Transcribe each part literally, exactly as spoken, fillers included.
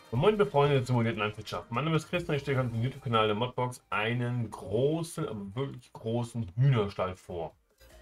Moin befreundete simulierten Landwirtschaft. Mein Name ist Christian, ich stelle auf dem YouTube-Kanal der Modbox einen großen, aber wirklich großen Hühnerstall vor.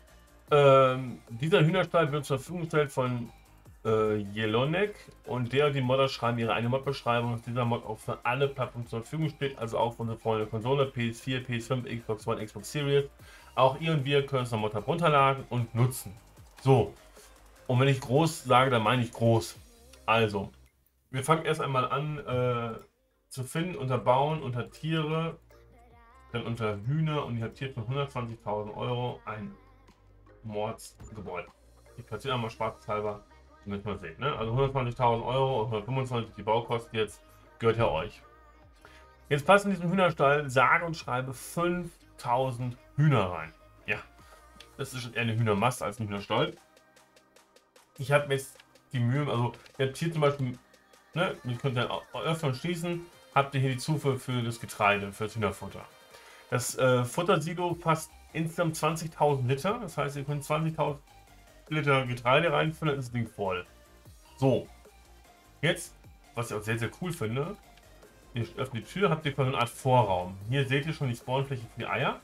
Ähm, dieser Hühnerstall wird zur Verfügung gestellt von äh, Jelonek und der und die Modder schreiben ihre eigene Mod-Beschreibung, dass dieser Mod auch für alle Plattformen zur Verfügung steht, also auch für unsere Freunde Konsole, P S vier, P S fünf, Xbox One, Xbox Series. Auch ihr und wir können es am Mod runterladen und nutzen. So, und wenn ich groß sage, dann meine ich groß. Also, wir fangen erst einmal an äh, zu finden unter Bauen, unter Tiere, dann unter Hühner und ich habe hier für hundertzwanzigtausend Euro ein Mordsgebäude. Ich platziere einmal spaßhalber, damit man sieht. Ne? Also hundertzwanzigtausend Euro und hundertfünfundzwanzig die Baukosten jetzt gehört ja euch. Jetzt passen in diesem Hühnerstall sage und schreibe fünftausend Hühner rein. Ja, das ist schon eher eine Hühnermasse als ein Hühnerstall. Ich habe mir jetzt die Mühe, also ihr habt hier zum Beispiel, ne, ihr könnt dann öffnen und schließen, habt ihr hier die Zufuhr für das Getreide, für das Hühnerfutter. Das äh, Futtersilo fasst insgesamt zwanzigtausend Liter, das heißt, ihr könnt zwanzigtausend Liter Getreide reinfüllen, dann ist das Ding voll. So, jetzt, was ich auch sehr, sehr cool finde, ihr öffnet die Tür, habt ihr quasi eine Art Vorraum. Hier seht ihr schon die Spawnfläche für die Eier.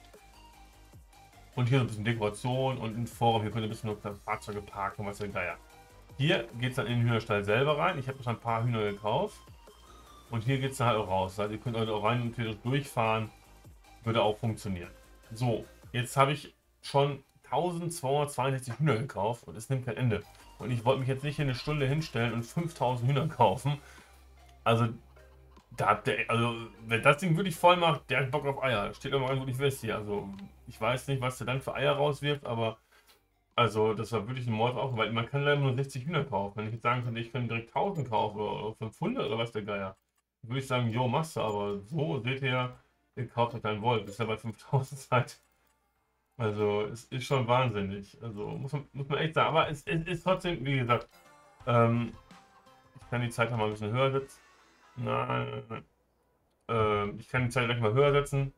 Und hier so ein bisschen Dekoration und ein Vorraum, hier könnt ihr ein bisschen noch Fahrzeuge parken, was der Geier. Hier geht es dann in den Hühnerstall selber rein. Ich habe schon ein paar Hühner gekauft. Und hier geht es dann halt auch raus. Also ihr könnt also auch rein und durchfahren. Würde auch funktionieren. So, jetzt habe ich schon eintausendzweihundertzweiundsechzig Hühner gekauft und es nimmt kein Ende. Und ich wollte mich jetzt nicht in eine Stunde hinstellen und fünftausend Hühner kaufen. Also, da habt ihr, also, wenn das Ding wirklich voll macht, der hat Bock auf Eier. Steht aber irgendwo nicht fest hier. Also, ich weiß nicht, was der dann für Eier rauswirft, aber also, das war wirklich ein Mord auch, weil man kann leider nur sechzig Hühner kaufen. Wenn ich jetzt sagen könnte, ich könnte direkt tausend kaufen oder fünfhundert oder was der Geier, würde ich sagen, jo, machst du, aber so seht ihr, ihr kauft euch einen Wolf, ist ja bei fünftausend Zeit. Also, es ist schon wahnsinnig. Also, muss man, muss man echt sagen. Aber es, es ist trotzdem, wie gesagt, ähm, ich kann die Zeit noch mal ein bisschen höher setzen. Nein, nein, nein. Ähm, ich kann die Zeit gleich mal höher setzen,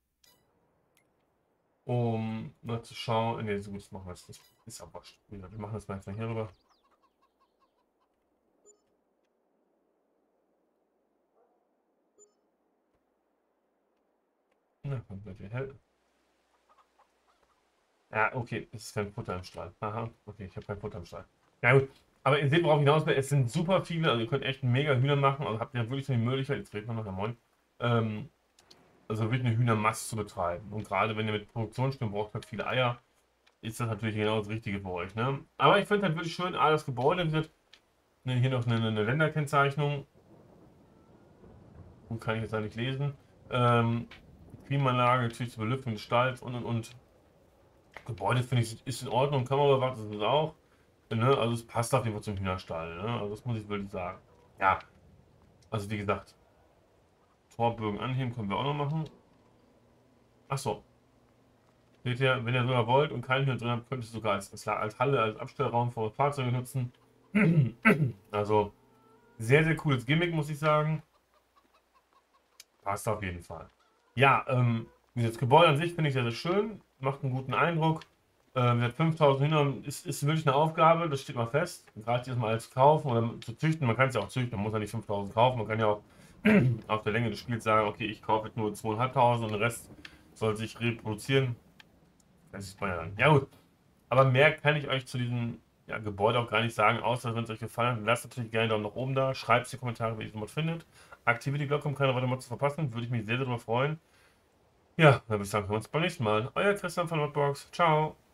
um mal zu schauen. Ne, so gut, das machen wir jetzt. Das ist ja wurscht. Wie gesagt, wir machen das mal jetzt mal hier rüber. Na, kommt gleich wieder hell. Ja, okay, es ist kein Futter im Stall. Aha, okay, ich habe kein Futter im Stall. Ja gut, aber ihr seht, worauf ich hinaus will. Es sind super viele, also ihr könnt echt mega Hühner machen. Also habt ihr wirklich so die Möglichkeit, jetzt redet man noch, ja moin, ähm, also wirklich eine Hühnermasse zu betreiben. Und gerade wenn ihr mit Produktionsstimmen braucht, habt viele Eier, ist das natürlich genau das Richtige für euch. Ne? Aber ich finde halt wirklich schön, ah, das Gebäude, wie gesagt, ne, hier noch eine, eine Länderkennzeichnung. Gut, kann ich jetzt da nicht lesen. Ähm, Klimaanlage, natürlich zur Belüftung des Stalls und und und. Gebäude finde ich ist in Ordnung, kann man überwacht, das ist auch. Ne? Also es passt auf jeden Fall zum Hühnerstall. Ne? Also das muss ich wirklich sagen. Ja, also wie gesagt, Torbögen anheben können wir auch noch machen. Achso, seht ihr, wenn ihr sogar wollt und keinen Hühner drin habt, könnt ihr es sogar als, als, als Halle, als Abstellraum für Fahrzeuge nutzen. Also sehr, sehr cooles Gimmick, muss ich sagen. Passt auf jeden Fall. Ja, ähm, dieses Gebäude an sich finde ich sehr, sehr schön. Macht einen guten Eindruck. Ähm, mit fünftausend Hühnern ist, ist wirklich eine Aufgabe, das steht mal fest. Gerade dieses Mal als kaufen oder zu züchten. Man kann es ja auch züchten, man muss ja nicht fünftausend kaufen. Man kann ja auch auf der Länge des Spiels sagen, okay, ich kaufe jetzt nur zweitausendfünfhundert und der Rest soll sich reproduzieren. Das sieht man ja dann. Ja gut, aber mehr kann ich euch zu diesem ja, Gebäude auch gar nicht sagen, außer wenn es euch gefallen hat. Lasst natürlich gerne einen Daumen nach oben da. Schreibt es in die Kommentare, wie ihr das Mod findet. Aktiviert die Glocke, um keine weiteren Mods zu verpassen. Würde ich mich sehr, sehr darüber freuen. Ja, dann würde ich sagen, hören wir uns beim nächsten Mal. Euer Christian von Modbox. Ciao.